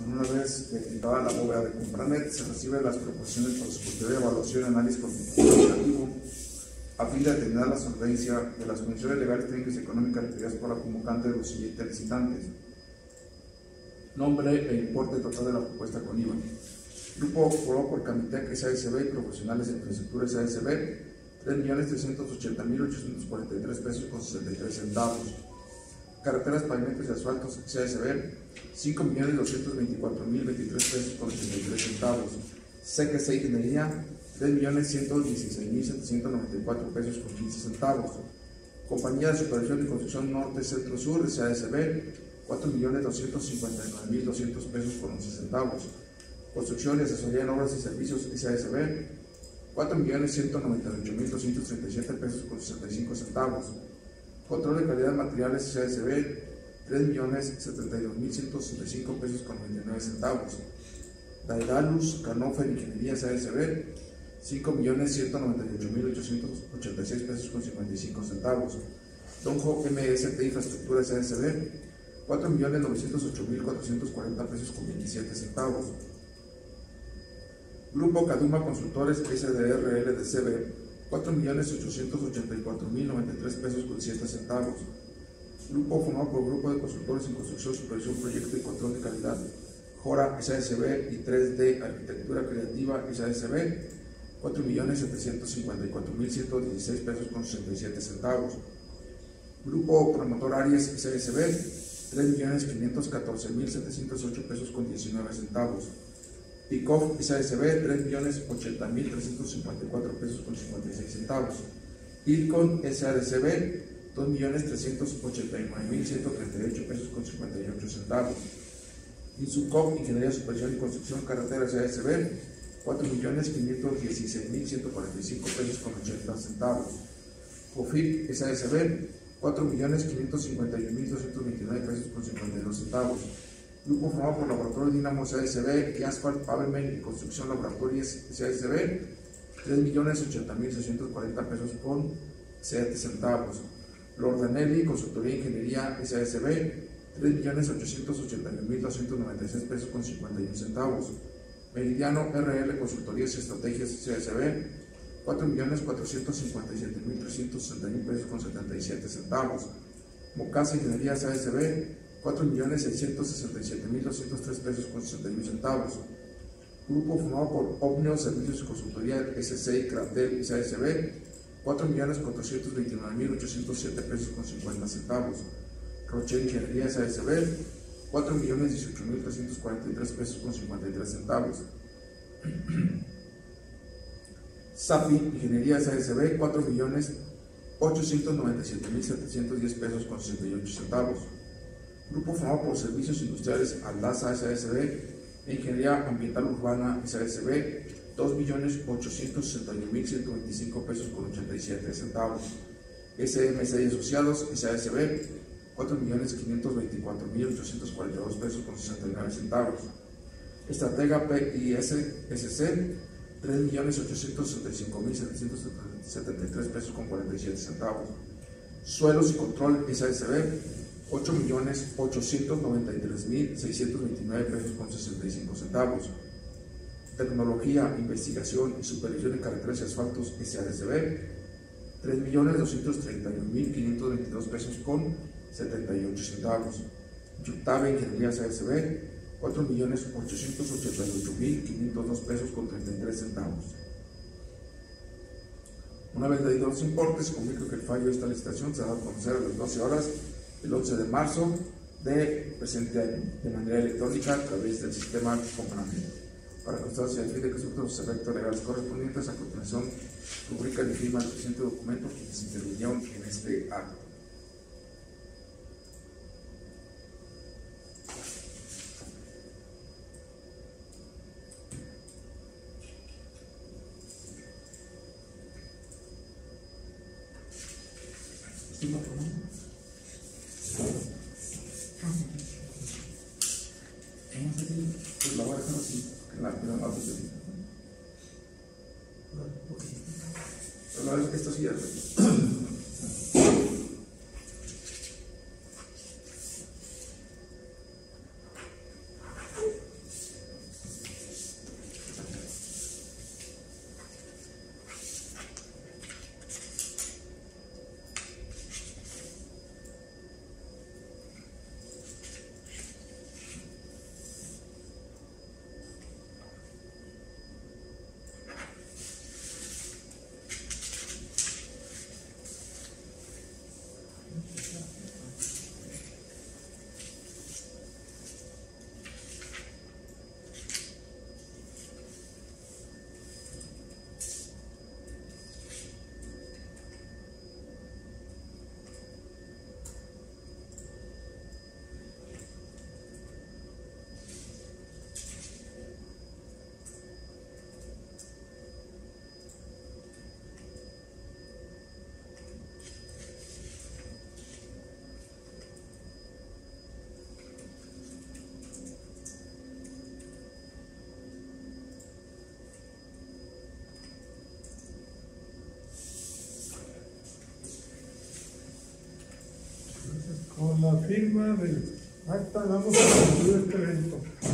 Una vez detectada la bóveda de Compranet, se reciben las proposiciones para su posterior evaluación y análisis cuantitativo a fin de determinar la solvencia de las condiciones legales, técnicas y económicas requeridas por la convocante de los siguientes licitantes. Nombre e importe total de la propuesta con IVA. Grupo formado por Camitec SASB y Profesionales de Infraestructura SASB, 3.380.843 pesos con 63 centavos. Carreteras, pavimentos y asfaltos SASB, 5.224.023 pesos con 83 centavos. CGC Ingeniería, 3.116.794 pesos con 15 centavos. Compañía de Supervisión y Construcción Norte Centro Sur SASB, 4.259.200 pesos con 11 centavos. Construcción y Asesoría en Obras y Servicios SASB, 4.198.237 pesos con 65 centavos. Control de calidad de materiales SASB, 3.072.165 pesos con 99 centavos. Daedalus Canofer Ingeniería SASB, 5.198.886 pesos con 55 centavos. Donjo MST Infraestructura SASB, 4.908.440 pesos con 27 centavos. Grupo Caduma Consultores SDRL de CB, 4.884.093 pesos con 7 centavos. Grupo formado por Grupo de Consultores en Construcción, Supervisión, Proyecto y Control de Calidad, Jora SASB y 3D Arquitectura Creativa SASB, 4.754.116 pesos con 67 centavos. Grupo Promotor Arias SASB, 3.514.708 pesos con 19 centavos. PICOF SASB, 3.080.354 pesos con 56 centavos. ILCON SASB, 2.389.138 pesos con 58 centavos. INSUCOP Ingeniería, Supervisión y Construcción Carretera SASB, 4.516.145 pesos con 80 centavos. COFIP SASB, 4.551.229 pesos con 52 centavos. Grupo formado por Laboratorio Dinamo SASB y Asphalt Pavement y Construcción Laboratorios SASB, 3.080.640 pesos con 7 centavos. Lordanelli Consultoría e Ingeniería SASB, 3.881.296 pesos con 51 centavos. Meridiano RL Consultorías y Estrategias SASB, 4.457.361 pesos con 77 centavos. Mocasa Ingeniería SASB, 4.667.203 pesos con 61 centavos. Grupo formado por Omnio Servicios y Consultoría SC y Cratel SASB, 4.429.807 pesos con 50 centavos. Rocher Ingeniería SASB, 4.018.343 pesos con 53 centavos. SAPI Ingeniería SASB, 4.897.710 pesos con 68 centavos. Grupo formado por Servicios Industriales Aldasa SASB e Ingeniería Ambiental Urbana SASB, 2.861.125 pesos con 87 centavos. SMC Asociados SASB, 4.524.842 pesos con 69 centavos. Estratega PIS SC, 3.865.773 pesos con 47 centavos. Suelos y Control SASB, 8.893.629 pesos con 65 centavos. Tecnología, Investigación y Supervisión en Carreteras y Asfaltos SASB, 3.231.522 pesos con 78 centavos. Yutabe Ingeniería SASB, 4.888.502 pesos con 33 centavos. Una vez leídos los importes, comunico que el fallo de esta licitación se va a conocer a las 12 horas el 11 de marzo de presente año, de manera electrónica a través del sistema Compranet. Para constancia del fin de que surtan los efectos legales correspondientes, a continuación rubrica y firma el presente documento quienes intervinieron en este acto. Pues la voy a dejar así, que la más de pero esto sí es. Con la firma del acta damos a concluir este evento.